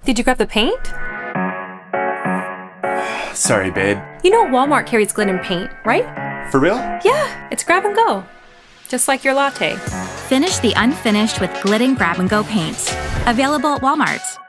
Did you grab the paint? Sorry, babe. You know Walmart carries Glidden paint, right? For real? Yeah, it's grab and go. Just like your latte. Finish the unfinished with Glidden Grab and Go paints. Available at Walmart.